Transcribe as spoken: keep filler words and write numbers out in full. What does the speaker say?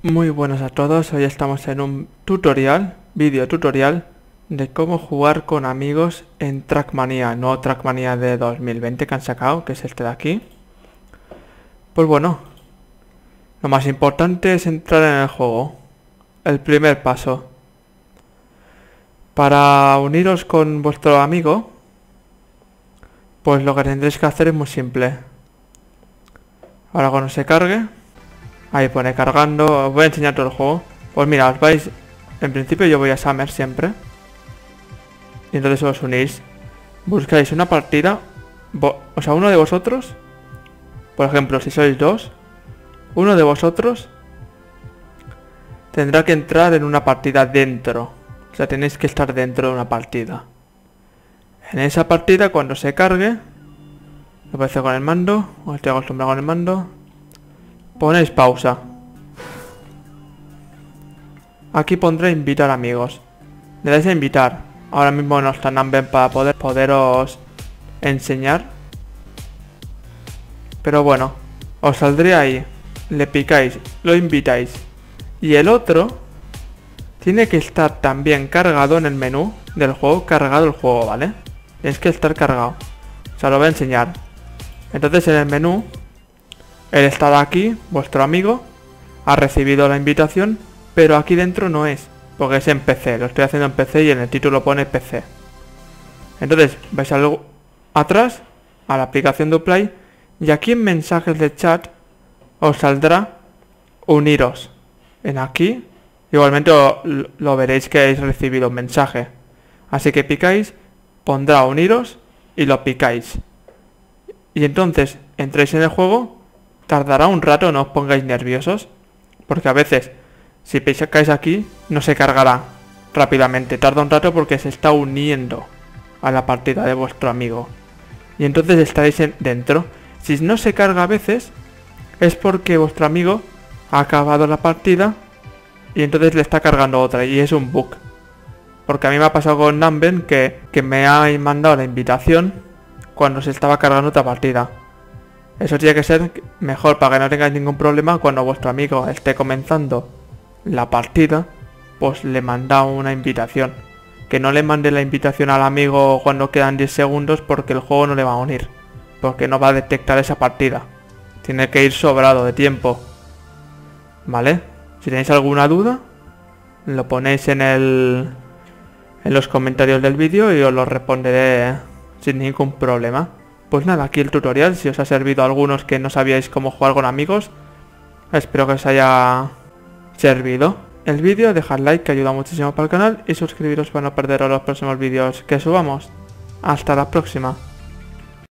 Muy buenas a todos, hoy estamos en un tutorial, vídeo tutorial de cómo jugar con amigos en Trackmania, no Trackmania de dos mil veinte que han sacado, que es este de aquí. Pues bueno, lo más importante es entrar en el juego, el primer paso. Para uniros con vuestro amigo, pues lo que tendréis que hacer es muy simple. Ahora cuando se cargue, ahí pone cargando, os voy a enseñar todo el juego. Pues mira, os vais, en principio yo voy a Summer siempre. Y entonces os unís, buscáis una partida, o sea, uno de vosotros, por ejemplo, si sois dos, uno de vosotros tendrá que entrar en una partida dentro. O sea, tenéis que estar dentro de una partida. En esa partida, cuando se cargue, lo podéis hacer con el mando, os estoy acostumbrado con el mando, ponéis pausa. Aquí pondré invitar amigos. Le dais a invitar. Ahora mismo no están Amben para poder poderos enseñar. Pero bueno, os saldría ahí. Le picáis, lo invitáis. Y el otro tiene que estar también cargado en el menú del juego, cargado el juego, ¿vale? Tienes que estar cargado. O sea, lo voy a enseñar. Entonces en el menú, él estará aquí, vuestro amigo, ha recibido la invitación, pero aquí dentro no es, porque es en P C, lo estoy haciendo en P C y en el título pone P C. Entonces vais a atrás, a la aplicación de Uplay, y aquí en mensajes de chat os saldrá uniros. En aquí, igualmente lo, lo veréis que habéis recibido un mensaje. Así que picáis, pondrá uniros y lo picáis. Y entonces entréis en el juego. Tardará un rato, no os pongáis nerviosos, porque a veces si picáis aquí no se cargará rápidamente, tarda un rato porque se está uniendo a la partida de vuestro amigo. Y entonces estaréis en, dentro. Si no se carga a veces es porque vuestro amigo ha acabado la partida y entonces le está cargando otra y es un bug. Porque a mí me ha pasado con Namben que, que me ha mandado la invitación cuando se estaba cargando otra partida. Eso tiene que ser mejor para que no tengáis ningún problema cuando vuestro amigo esté comenzando la partida, pues le manda una invitación. Que no le mande la invitación al amigo cuando quedan diez segundos porque el juego no le va a unir. Porque no va a detectar esa partida. Tiene que ir sobrado de tiempo. ¿Vale? Si tenéis alguna duda, lo ponéis en el en los comentarios del vídeo y os lo responderé sin ningún problema. Pues nada, aquí el tutorial, si os ha servido a algunos que no sabíais cómo jugar con amigos, espero que os haya servido el vídeo, dejad like que ayuda muchísimo para el canal y suscribiros para no perderos los próximos vídeos que subamos. Hasta la próxima.